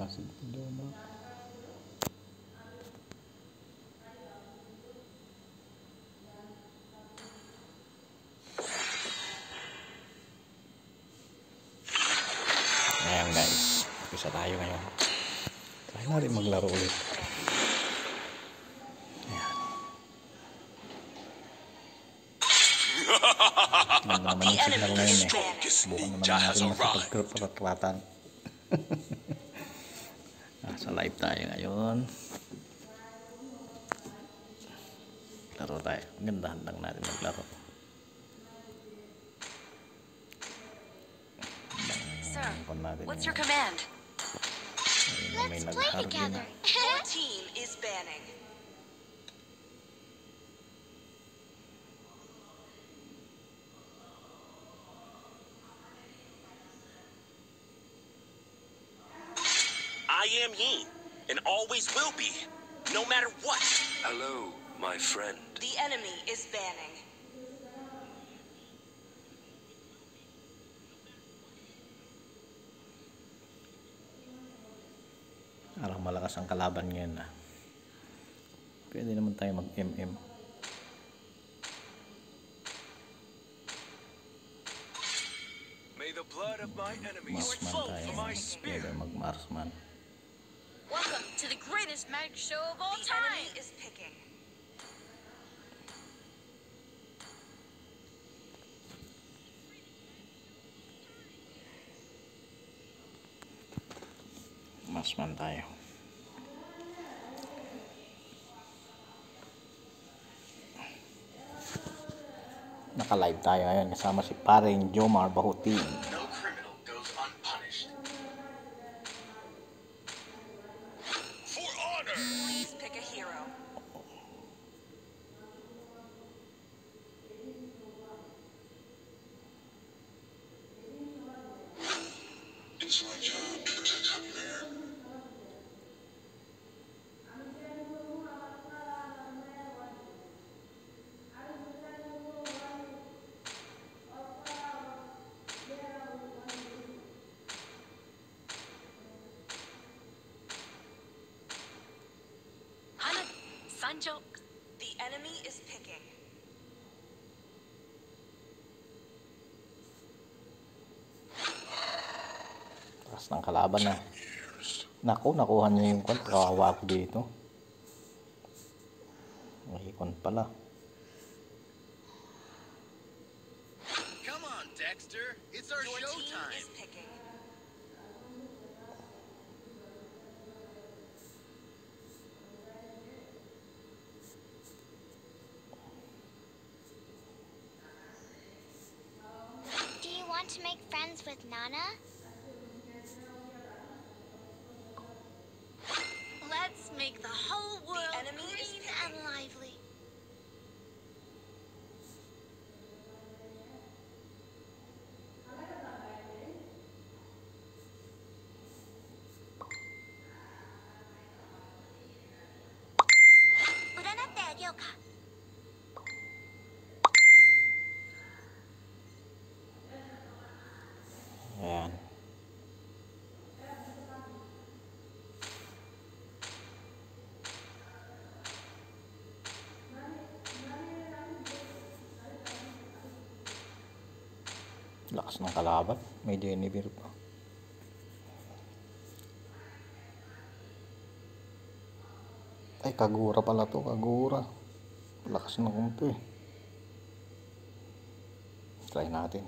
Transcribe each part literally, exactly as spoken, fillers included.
si Jomar. Ayan guys, umpisa tayo ngayon. Try natin maglaro ulit. Ayan. Ganda naman yung signal ngayon eh. Bukan naman natin masipagkaratratan. Nasa live tayo ngayon. Laro tayo. Gandahan lang natin maglaro. What's your command? Let's play together. Your team is banning. I am Yi, and always will be, no matter what. Hello, my friend. The enemy is banning. Parang malakas ang kalaban ngayon ah. Pwede naman tayo mag-M M. May the blood of my enemies Marsman flow tayo. from my spear. Pwede mag-Marsman. Welcome to the greatest magic show of all The time. enemy is picking. Marsman tayo. Naka-live tayo ngayon kasama si paring Jomar Bahuti. No criminal goes unpunished. For honor! Please pick a hero. It's my job to protect Happy Bear. Hana, Sanjo. The enemy is picking. Taas ng kalaban na. Naku, nakuha niya yung kwan. Kawawa ko dito. Mahikon pala. Come on, Dexter. It's our Your team showtime. is picking. Do you want to make friends with Nana? Let's make the whole world enemy is green picking. and lively. Uranate agayou ka? Ayan. Lakas ng kalaban. May Denivir pa. Ay, Kagura pala to. Kagura. Lakas ng kumpi. Try natin.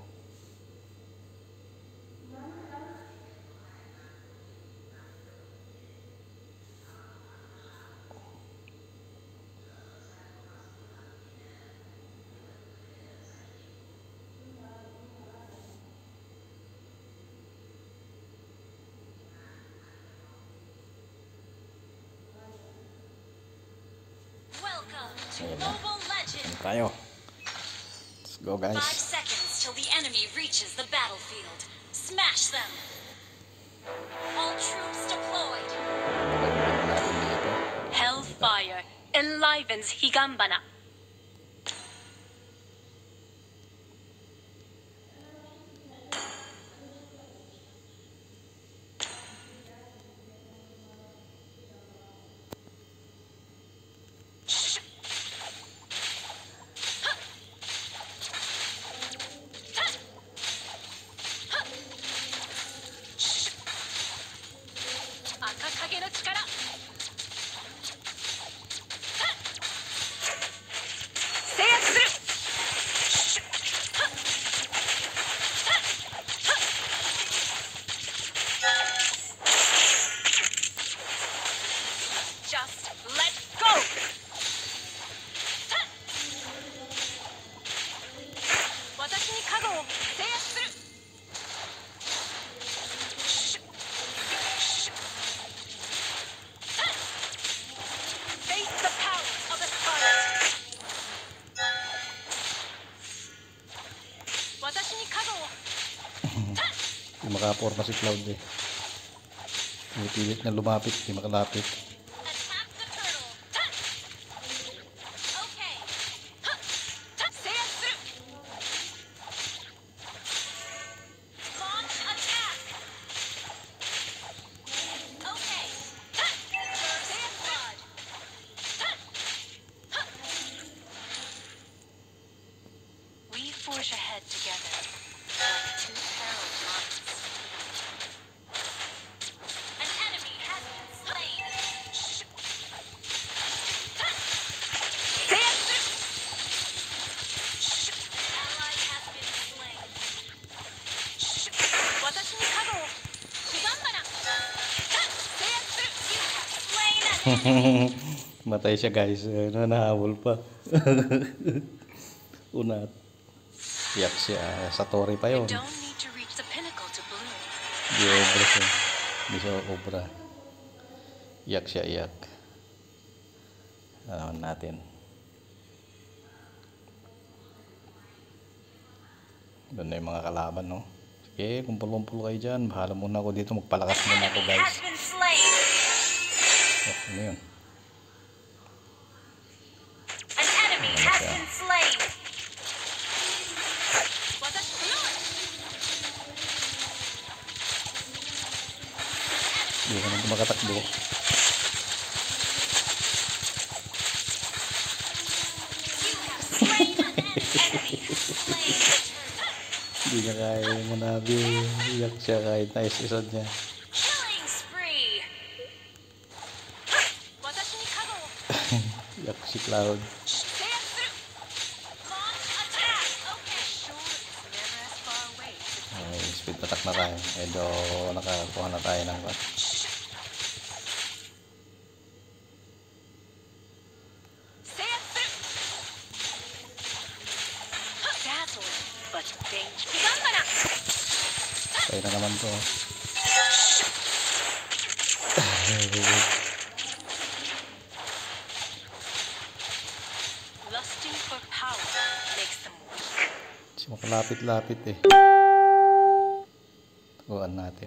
Welcome to Ayan na. Mobile Legends. Ayan tayo. Let's go Five guys. seconds till the enemy reaches the battlefield. Smash them. All troops deployed. Natin dito. Hellfire enlivens Higambana. nakaporma si Cloud eh. Pinipilit na lumapit, di makalapit. Attack the turtle. Okay. Seiya through. Launch attack. Okay. Seiya flood. We forge ahead together like two parallel lines. An enemy has been slain. Seiya through. Ally has been slain. Watashi ni kago wo. Shigambara. Seiya through. You have slain an enemy. Matay siya guys. Ano, nahabol pa. Unat. Yak siya. Sa Tori pa yun. Don't need to reach the pinnacle to bloom. Di obra siya. Di siya obra. Iyak siya, iyak. Alaman natin. Doon na yung mga kalaban, no? Sige, kumpul-kumpul kayo dyan. Bahala muna ako dito. Magpalakas muna ako, Enemy guys. has been slain. Oh, ano yun? An enemy has been slain. Watashi blood. Hindi ka nang makatakbo. You have slain an enemy. Slain. Hindi niya kaya yung manabi. Iyak siya kahit na-isisod niya. Killing spree. Watashi ni kago wo. Iyak si Cloud. Seiya through. Launch attack. Okay. Shore is never as far away. Ay, speed attack na tayo. Medyo nakakuha na tayo ng what. Seiya through. Dazzling, but dangerous. Gambara. Tayo na naman to. Lusting for power makes them weak. Kasi makalapit-lapit eh. Tuguan natin.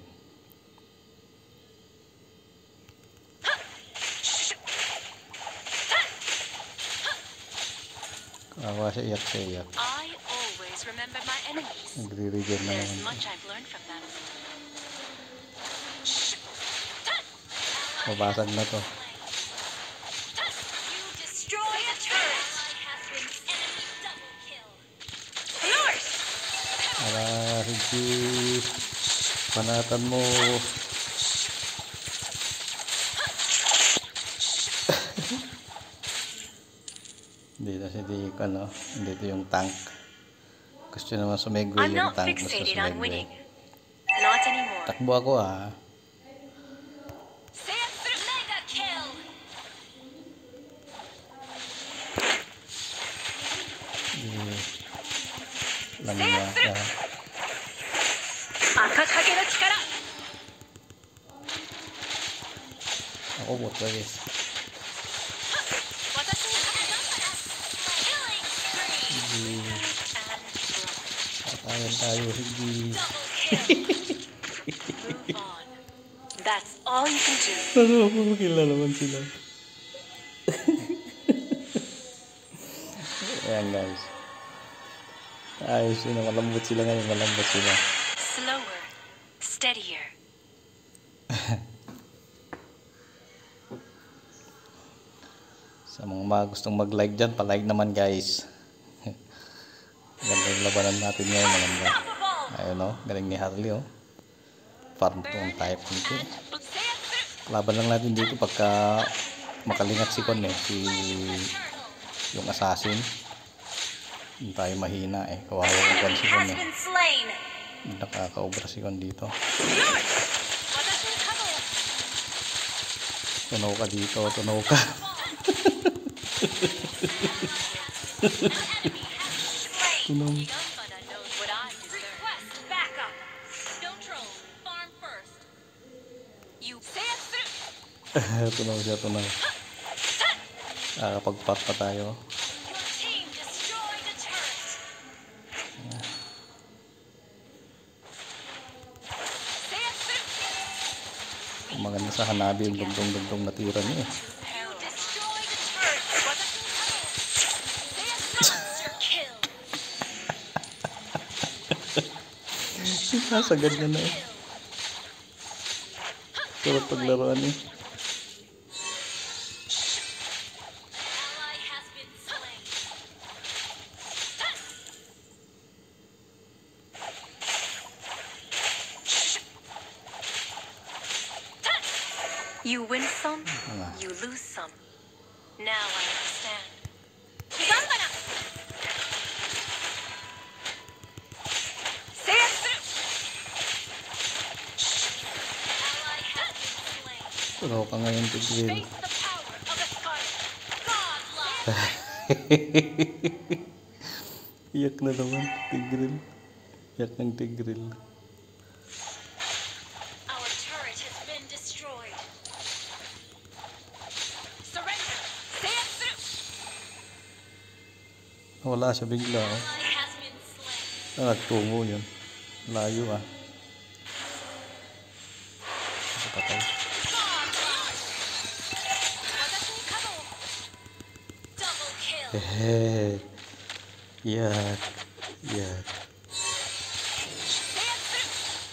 Kawawa siya, iyak siya, iyak. I always remember my enemies. Nagre-regen na There's naman. much I've learned from them. Mabasag na to. You destroy a turret. Enemy double kill. Yours. Ala, hindi. Panatan mo. Dito si Dick, ano, dito yung tank. Gusto naman sumegway I'm yung not tank. Gusto fixated on sumegway. winning. Not anymore. Takbo ako ah. Seiya through. Mega kill. Eh, Lang niya. Ah. Akakage no chikara. Ako bot guys. Watashi ni kago. Killing spree. And Patayan tayo. Hindi. double kill. Move on. That's all you can do. Ano, pumukila naman sila. Ayan guys. Ayos yun. Malambot sila ngayon. Malambot sila. Slower, steadier. Sa mga mga gustong mag-like dyan, pa-like naman guys. Ganda yung labanan natin ngayon. Maganda. Ayun o. Galing ni Harley o. Farm to ang type nito. Laban lang natin dito pagka makalingat si Kon eh. Si yung assassin. Hindi tayo mahina eh. Kawawa yung Kon si Kon Has eh. been slain. Nakaka-obra si Kon dito. Yours. Watashi ni kago. Tunaw ka dito. Tunaw ka. Tunaw. Gambara knows what I deserve. Request backup. Don't troll. Farm first. You say it through. Tunaw siya. Tunaw. Nakakapag-pot pa tayo. Your team destroyed a turret. Maganda sa Hanabi yung dugdong-dugdong na tira niya eh. You destroyed a turret. Say a monster kill. Nasagad niya na eh. Sarap paglaruan eh. Ally has been slain. You win some, Ano? you lose some. Now I understand. Gangana! Say it through! Ally has been slain. Pero ka ngayon tigil. Face the power of a scarlet. Godlike! Iyak na naman. Tigril. Iyak ng tigril. Our turret has been destroyed. Surrender! Say it through! Wala siya bigla oh. Ally has been slain. Ah, nagtungo yun. Layo ah. Ito patay. Double kill. Hehe. Iyak. Iyak. Say it through.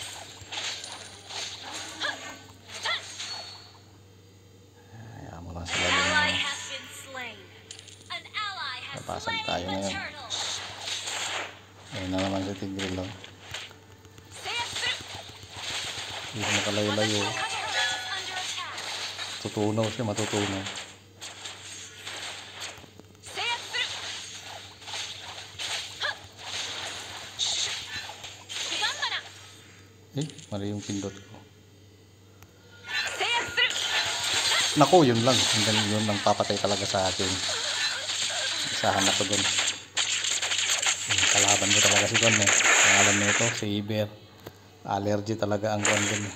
Hayaan mo lang sila Ally din. has been slain. An ally has Napasag slain tayo the ngayon. turtle. Ayun na naman si tigril oh. Say it through. Hindi ko makalayo-layo. Our turret is under attack. Tutunaw siya, matutunaw. Say it through. Gangana. Eh, mali yung pindot ko. Say it through. Naku, yun lang. Hanggang yun lang papatay talaga sa akin. Isahan ako dun. Yung kalaban ko talaga si Kon eh. Ang alam nito, si Iber. Allergy talaga ang Kon dun eh.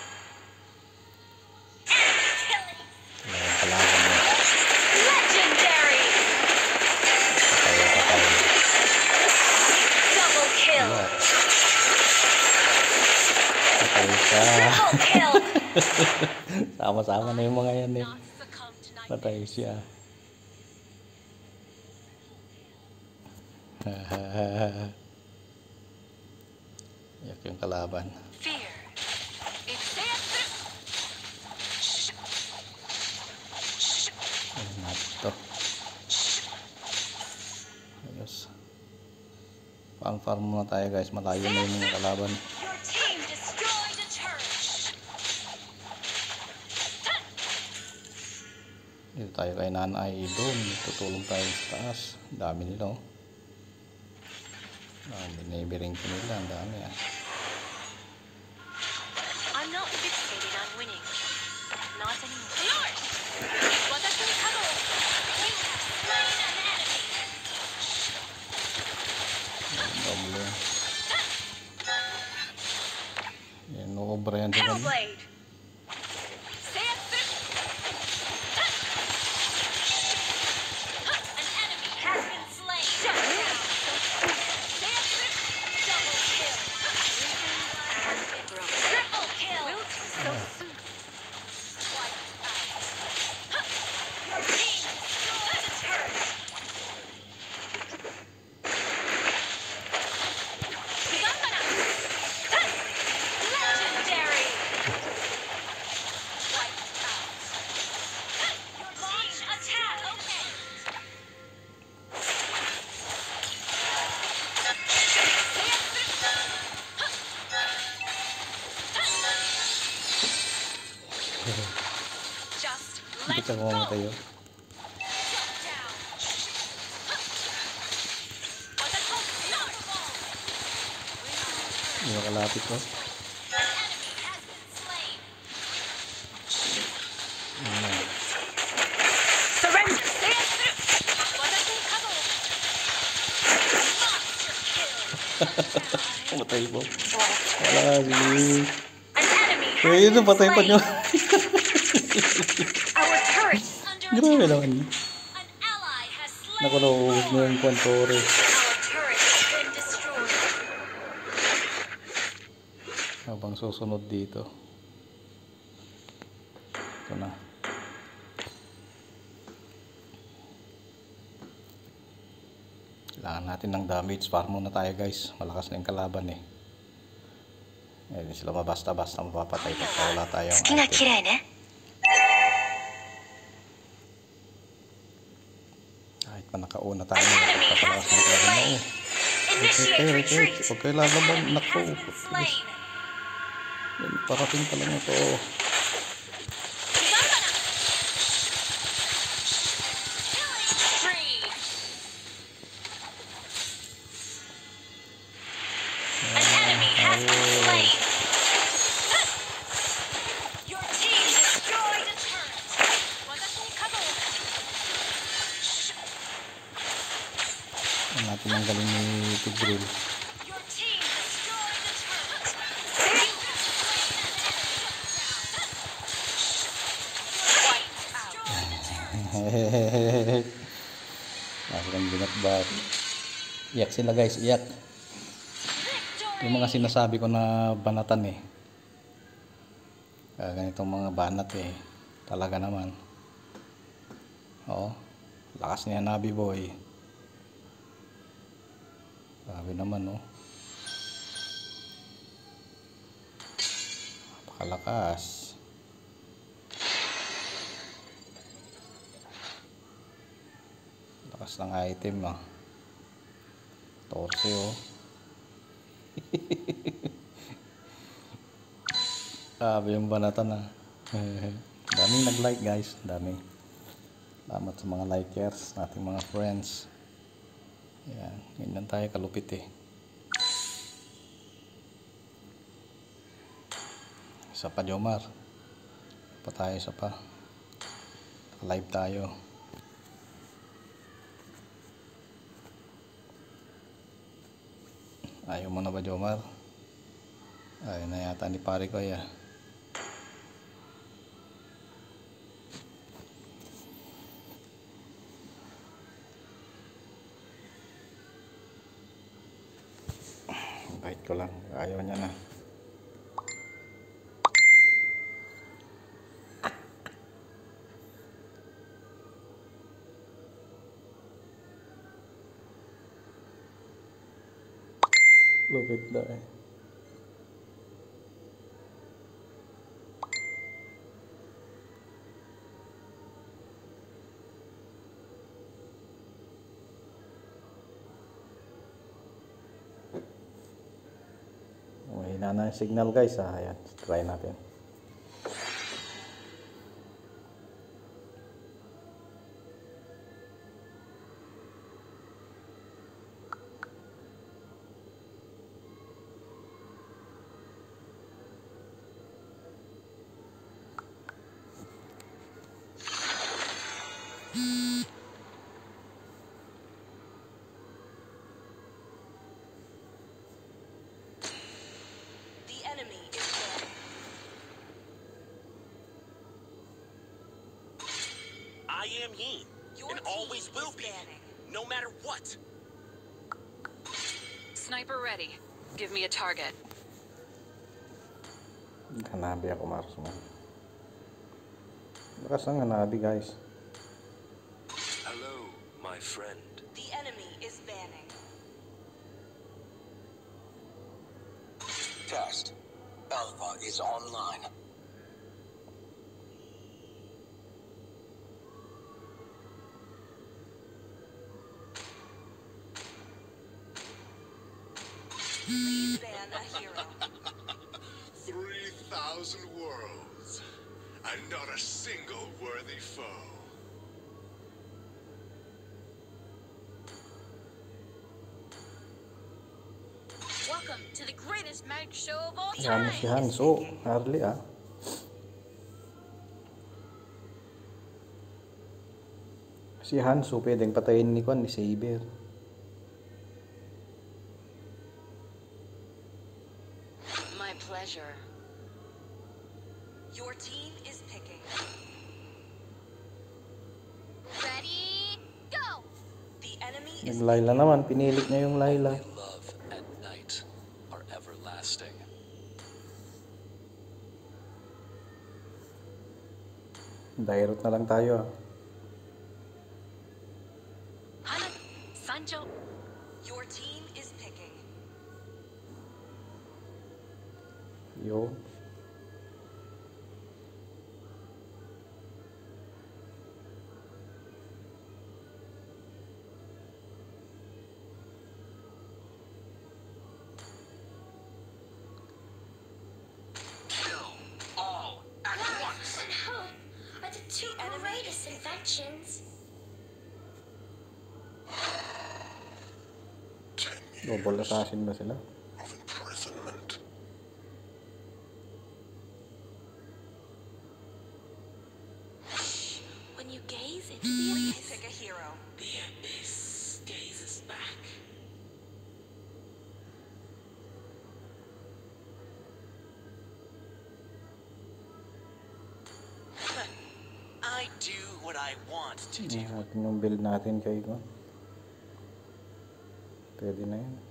Wala yung kalaban niya. Legendary. Patay, patay. Double kill. Wala. Patay siya. Triple kill. Sama-sama na yung mga yan eh. Not succumb to night. Patay siya. Yak yung kalaban. Fear. It's say it through. Ayun natin ito. Ayos. Farm-farm muna tayo guys. Malayo na yung mga kalaban. Your team destroyed a turret. Dito tayo kay Nanay doon. Tutulong tayo sa taas. Dami nila oh. Ah, binibiring ko nila. Ang dami ah. I'm not fixated on winning. Not anymore. Lord! Watashi ni kamo! You have slain an enemy! Doble. Yan, no-obra yan sa kanya. Hellblade! Say it through! An enemy has been slain! Shut down! Say it through! Double kill! And grow. Triple kill! Will do so soon. Wiped out. Your team destroyed a turret! Gangana! Legendary! Wiped out. Your team attack! Okay. Say it through. Just let Hindi ka go. kumamatay oh. Shut down. Watashi North Ball. Hindi makalapit oh. An enemy has been slain. Ayan. Surrender. Say it through. Watashi Kamo. Monster kill. Pumatay po. Wala si... An enemy has Eh, yun been ang patay pa slain. nyo. Our turret is under Grabe attack. naman. An ally has slain. Naku, nauubos mo yung kwantore. Our turret has been destroyed. Habang susunod dito. ko na. Kailangan natin ng damage. Farm muna tayo guys. Malakas na yung kalaban eh. Hindi sila mabasta-basta mapapatay pagka wala tayong item. Kahit pa nakauna tayo, pagpapalakas ng kalaban na oh. Retreat, retreat. Huwag kayo lalaban. Naku. Parating pa lang ito. Ang natin ang galing ni Tigreal. Hehehehe. Nakakang binatbat. Iyak sila guys, iyak. Yung mga sinasabi ko na banatan eh. Kaya ganitong mga banat eh. Talaga naman. Oo. Lakas ni Hanabi boy. Grabe naman oh. Napakalakas. Lakas ng item ah. Torse oh. Grabe yung banatan ah. Daming nag-like guys. Dami. Salamat sa mga likers, nating mga friends. Ayan, ganyan tayo kalupit eh. Isa pa Jomar. Pa tayo, isa pa. Live tayo. Ayaw mo na ba Jomar? Ayaw na yata ni pare ko ya. Bait ko lang, ayaw niya na. Lupit na eh. Mahina na yung signal guys ah. Ayan, try natin. I am he, Your and always team will is be, banning. no matter what. Sniper ready. Give me a target. Hanabi ako Mars mo. Lakas ang Hanabi guys. Hello, my friend. The enemy is banning. Test. Alpha is online. Please ban a hero. Three thousand worlds, and not a single worthy foe. Welcome to the greatest magic show of all Yan time. si Hanzo. Harley ah. Si Hanzo pwedeng patayin ni Kwan, ni Saber. My pleasure. Your team is picking. Ready, go! The enemy is Yung Layla naman, pinilit niya yung Layla. Love and night are everlasting. Direct na lang tayo ah. Hana, Sancho. Your team is picking. Yo. Kill all at once. And hope are the two The enemy greatest is- inventions. Ten Double assassin ba sila? of imprisonment. When you gaze into the Please abyss, pick a hero. The abyss gazes back. I do what I want to do. Ang atin yung build natin kay ko. Pwede na yun.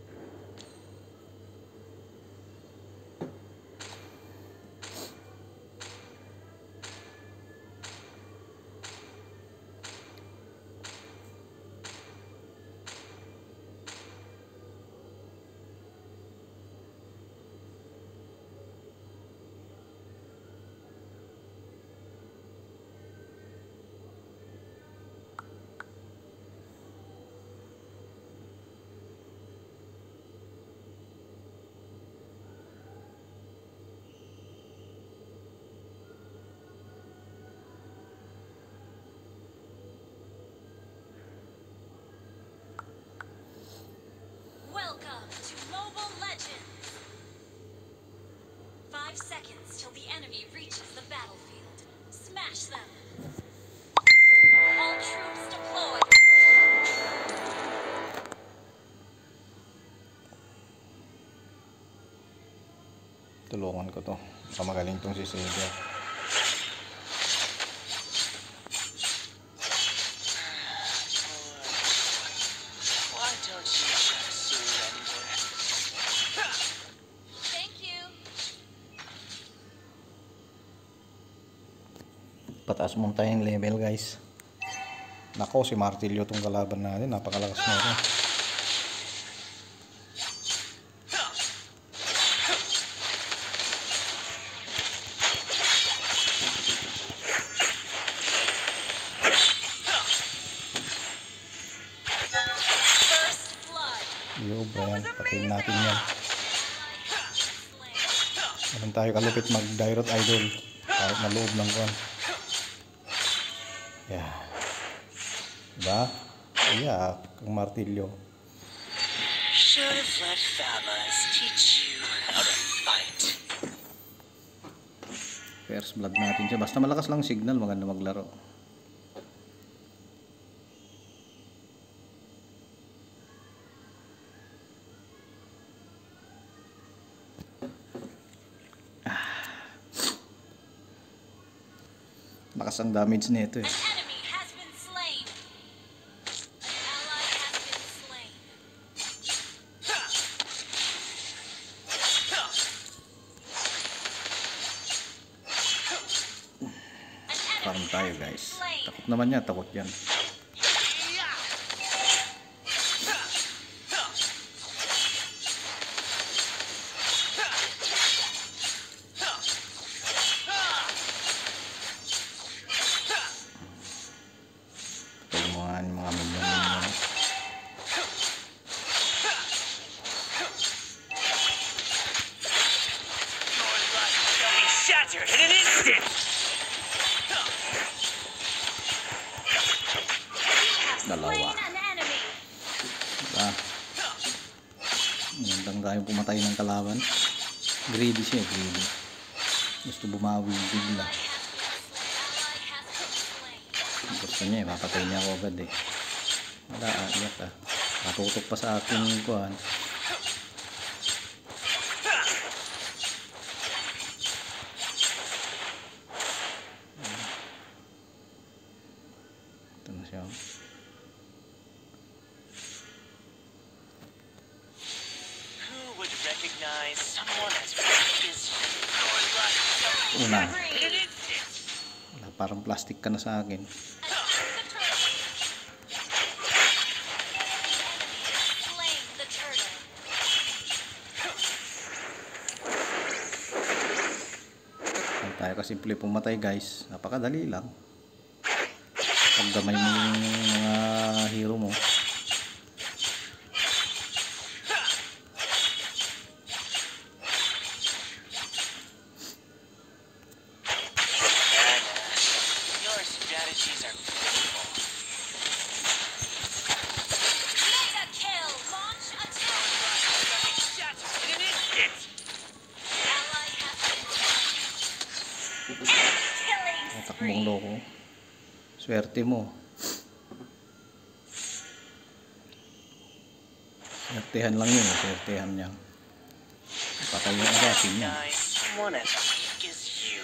welcome to Mobile Legends. Five seconds till the enemy reaches the battlefield. Smash them. All troops deployed. Tulungan ko to. Baka magaling tong si Sylvia. Why don't you just surrender? Thank you. Pataas mong tayong level guys. Nako, si Martilyo tong kalaban natin. Napakalakas na ito. First blood. Yo, Brian. Patayin natin yan. Slain. Ganun tayo kalupit mag-Dirot Idol. Kahit na loob ng kon. Yeah. Diba? Iyak ang Martilyo. Should have let Famas teach you how to fight. First blood natin siya. Basta malakas lang signal, maganda maglaro. Lakas ang damage nito eh. An enemy has been slain. An ally has been slain. An Farm enemy tayo has been guys. slain. Takot naman niya, takot yan. Patay mo nga yung mga minion ninyo. Your life shall be shattered in an instant! Dalawa. Slain an enemy. Diba? Magandang tayo pumatay ng kalaban. Greedy siya, greedy. Gusto bumawi bigla. Ally has been slain. Gusto niya eh, papatay niya ako agad eh. Wala, ah, iyak ah. Matutok pa sa aking kuhan. Ito na siya. Who would recognize someone as weak as you? Your life shall be Una. shattered in an instant! Wala pa parang plastic ka na sa akin. Slain the turtle. Huwag tayo kasimple pumatay guys. Napakadali lang. Pagdamay mo yung mga hero mo. Your strategies are beautiful. Mega kill. Launch attack. Shots in an instant. Ally has been slain. Killing Takbong spree. loko. Swerte mo. Swertehan lang yun. Swertehan niya. Patay yung agasin niya. Nice. One as weak as you.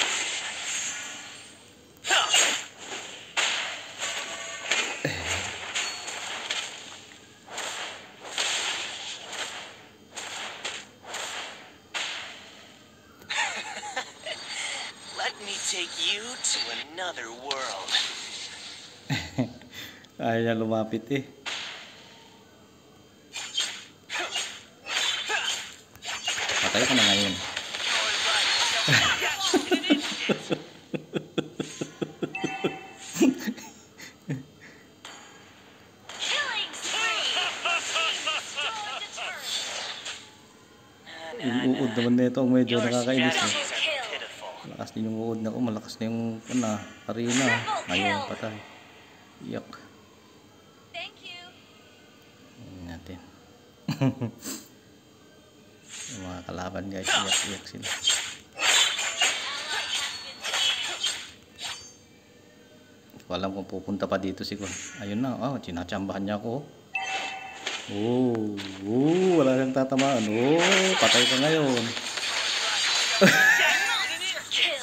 Let me take you to another world. Ayaw niya lumapit eh. Patay ka na ngayon. Killing spree. Destroy the turret. Yung uod naman nito ang medyo Your nakakainis eh. strategies are pitiful. Malakas din yung uod na ko. Malakas na yung ano, arena. Ayun, patay. Iyak. Thank you. Ayun natin. Yung mga kalaban guys, iyak-iyak sila. Ally has been slain. Hindi ko alam kung pupunta pa dito si Kon. Ayun na, oh, sinachambahan niya ako. Oh, oh, wala kang tatamaan. Oh, patay ka ngayon. Monster kill.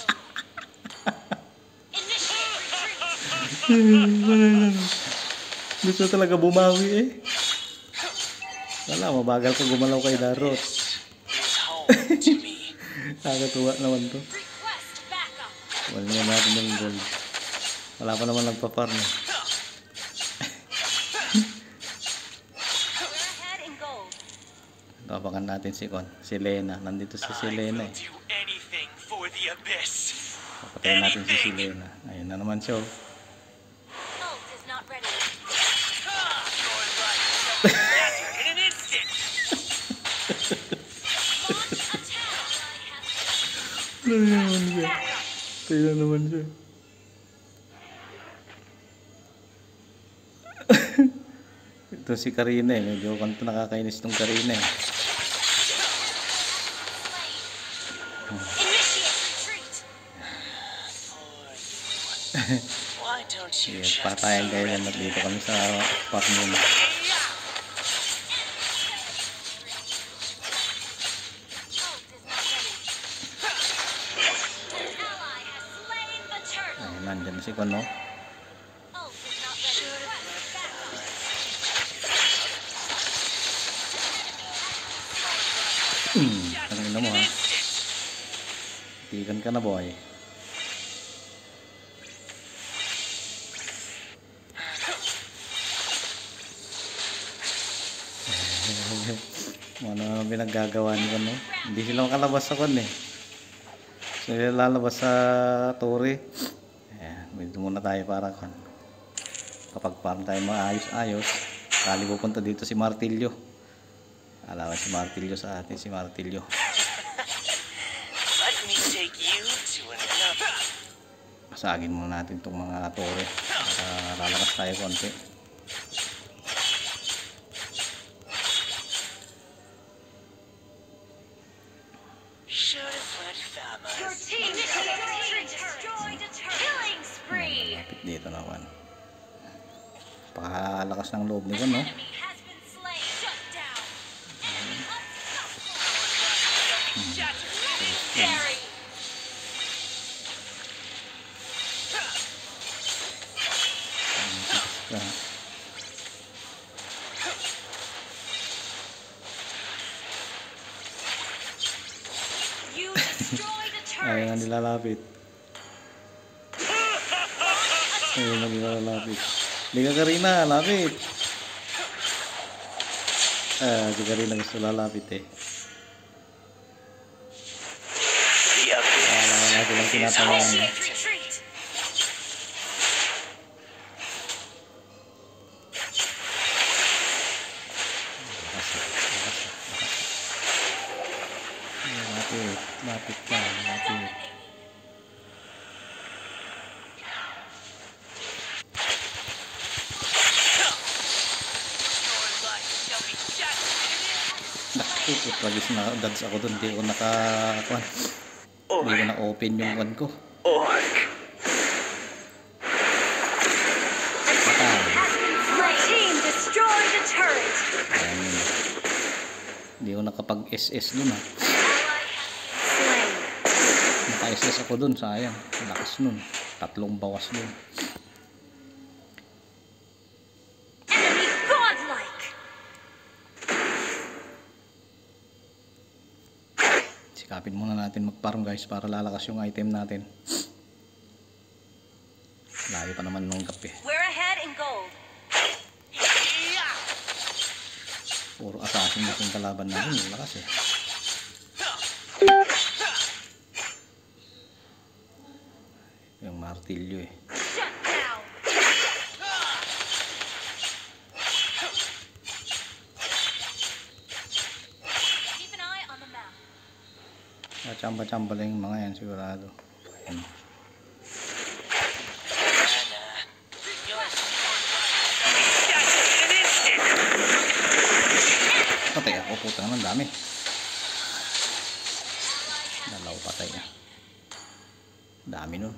Initiate retreat. Gusto talaga bumawi eh. Wala, mabagal ka gumalaw kay Darot. Is home to me. Nakakatuwa naman to. Request backup. Wala naman natin yung gold. Wala pa naman nagpa-farm eh. We're ahead in gold. Tapakan natin si Kon. Si Lena. Nandito si si I Lena will eh. do anything for the abyss. Papatayin natin si si Lena. Ayun na naman siya. oh. Ult is not ready. Ah, your life shall be shattered in an instant. Launch attack. Ally has Ano naman siya? backup. Tayo na naman siya. Ito si Karina eh. Medyo kanto nakakainis tong Karina eh. Initiate retreat. Why don't you Sige, just patayan kayo yan at dito kami sa farm nila. Ult is not ready. An ally has slain the turtle. Ayun, nandyan si Kon no. Ult is not ready. Request backup. Hmm, tangin na mo ha. Tigan ka na boy. Ano naman pinaggagawa ni Kon no. Hindi sila makalabas sa Kon eh. Sila lalabas sa Tori. Ayan, medyo muna tayo para Kon. Kapag farm tayo maayos-ayos, kali pupunta dito si Martilyo. Alawan si Martilyo sa atin, si Martilyo. let me take you to another. Pasagin muna natin itong mga Tori. Para lalakas tayo konti. Should have went Your famous. team initiate destroyed a turret. Killing spree. Malapit dito naman. Pakalakas ng loob ni Kon no. Enemy has been slain. Shut down. Legendary. Ah, You destroyed a Ayaw nga turret. nilalapit. Ayun, lagi ka lalapit. Liga ka rin na, lapit. Ah, di ka rin na gusto lalapit eh. The abyss Wala, lagi lang is tinatamaan. home. Initiate retreat. Lapit, lapit ka, lapit. Naku, tragis na dads ako doon. Di ko naka-kwan. Di ko na-open yung kwan ko. Orc. My team destroyed the turret. Ayan yun. Di ko nakapag-S S doon ha. Slain. Naka-S S ako doon, sayang. Lakas nun. Tatlong bawas doon. Enemy godlike. Sikapin muna natin mag-farm guys para lalakas yung item natin. Layo pa naman nung kape. We're ahead in gold. Puro assassin na yung kalaban natin. Lakas eh. Yung martilyo eh. Shut down. Keep an eye on the map. Chamba-chamba lang yung mga yan sigurado. Ayan. Patay ako, puta naman, dami. Dalaw patay na. Dami nun.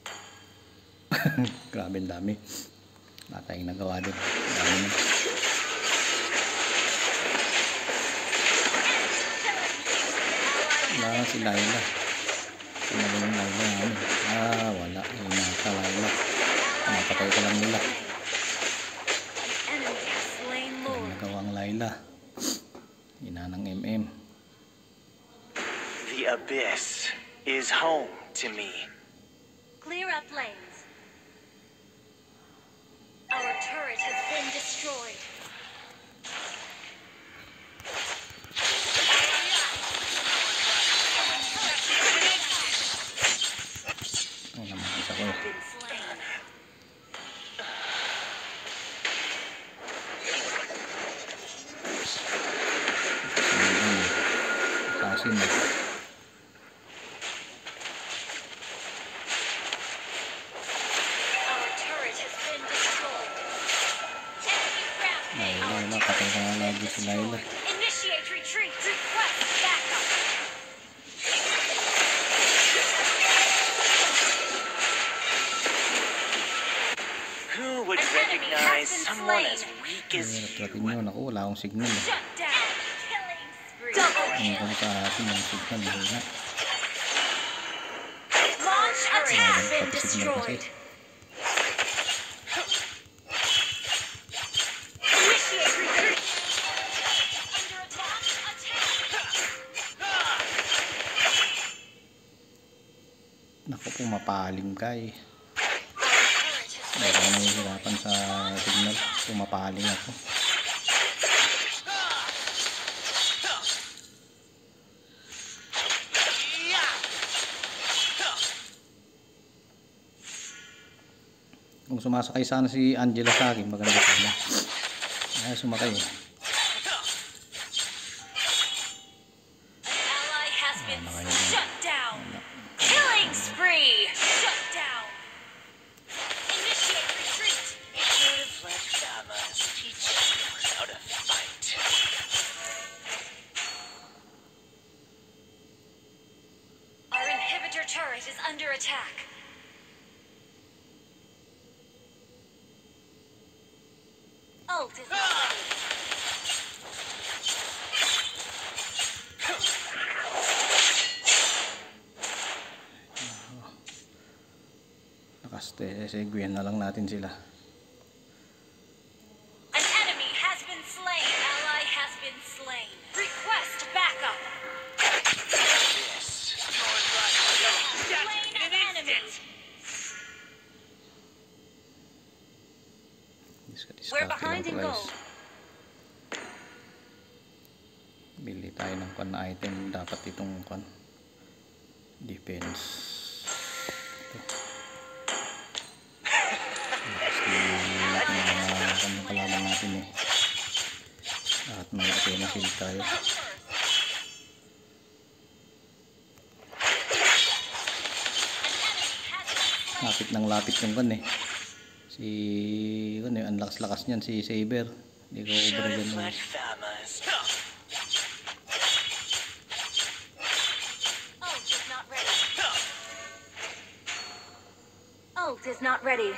Grabe dami. Wala tayong nagawa din. Dami nun. Wala si Layla. Wala yung Layla namin. Ah, wala. Yung nata Layla. Napatay ko lang nila. Enemy has slain Yung Lord. nagawang Layla. Ina ng M M. The abyss is home to me. Clear up lanes. Our turret has been destroyed. Ay naman isa ko eh. Been slain. Assassin eh. Our turret has been destroyed. Enemy crafting. Layla, Our wala. turret Patay ka has nga been lagi si Layla. destroyed. Initiate retreat. Request backup. Who would An enemy recognize has been someone slain. as weak as Ay, natratin you? nyo. Naku, wala akong signal eh. Shut down. Killing spree. Double Ang kill. kung sa atin yung signal. Wala. Launch attack Wala has been pati signal kasi. destroyed. Initiate retreat. Under attack. Attack. Naku, pumapalim ka eh. Our turret has Hindi ako nahihirapan sa signal. Pumapaling ako. Kung sumasakay sana si Angela sa akin, maganda sana. Ay, sumakay eh. An ally has been Ah, nakailan. shut down. Killing spree. Shut down. Initiate retreat. Should have let Damas teach you how to fight. Our inhibitor turret is under attack. Ult is not ready. Nakaste-segwayan na lang natin sila. An enemy has been slain. Ally has been slain. Request backup. This, your life will be Slain an enemy. We're behind in gold. Bili tayo ng kwan na item. Dapat itong kwan. Defense. Gusto natin mga kanyang kalaban natin eh. At may okay na shield tayo. Lapit ng lapit yung kwan eh. Si kwan eh, ang lakas-lakas niyan si Saber. Hindi ko ubra dyan. Ult is not ready.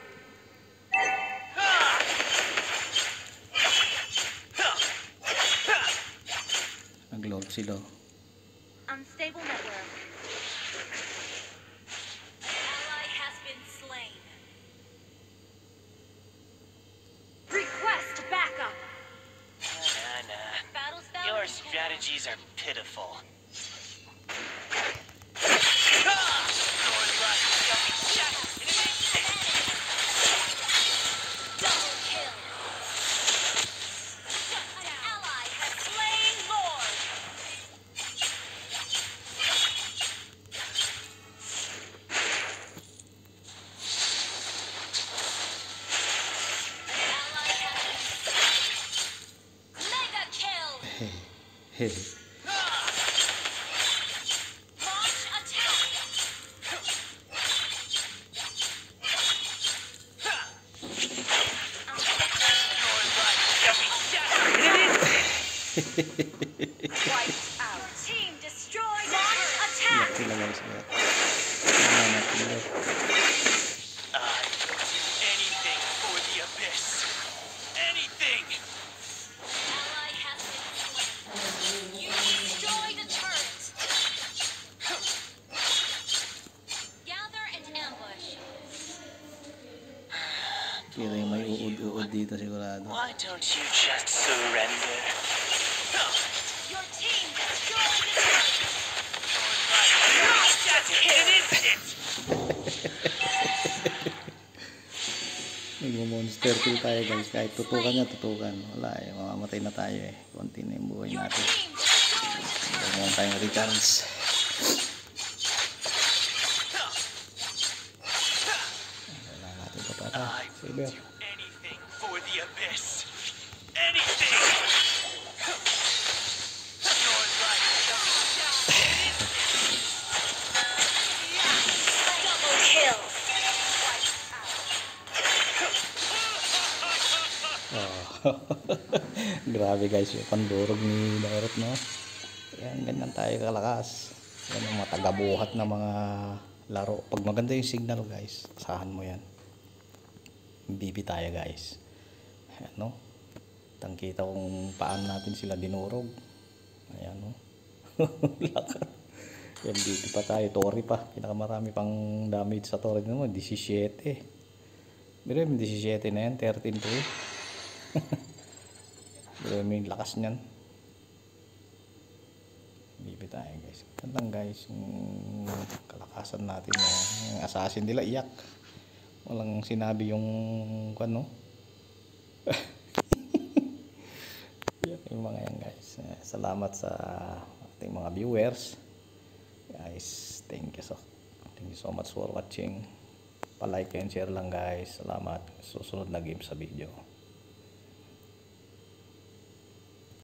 Nag-load sila. Unstable network. An ally has been slain. Request backup. Nah, nah. Battle spell. Your strategies are pitiful. Double kill. An ally has slain Lord. An ally has been slain. Mega kill. Hehe. Launch attack. Wiped out. Your team destroyed. Launch attack. Sila guys. Ano natin yun? I will do anything for the abyss. Anything! Ally has been slain. You destroy the turret. Gather and ambush. Kira yung may uud-uud dito sigurado. Why don't you just surrender? Your team destroyed the turret. In an instant! Nagmo-monster kill tayo guys. Kahit tutukan niya, tutukan. Wala eh. Mamamatay na tayo eh. Konti na yung buhay Your natin. team destroyed the turret. Huwag naman tayong recharge. Kailangan natin ito para. I will Saber. do anything for the abyss. Anything! Your life shall be shot. Double kill. Oh. Grabe guys, yung pandurog ni Dairot, no? Yan, ganyan tayo kalakas. Yan ang mga tagabuhat na mga laro. Pag maganda yung signal guys, asahan mo yan. Bibi tayo guys. Ayan, no? Tangkita kung paano natin sila dinurog. Ayan, no? M V P pa tayo, Tori pa. Pinakamarami pang damage sa Tori naman, seventeen. Pero yung seventeen na yan, thirteen to eh. Pero may lakas niyan. Bibi tayo guys. Yan lang guys, yung kalakasan natin. Yung assassin nila, iyak. Walang sinabi yung ano. Yan yung mga yan guys. Salamat sa ating mga viewers. Guys, thank you so thank you so much for watching. Pa-like and share lang guys. Salamat. Susunod na game sa video.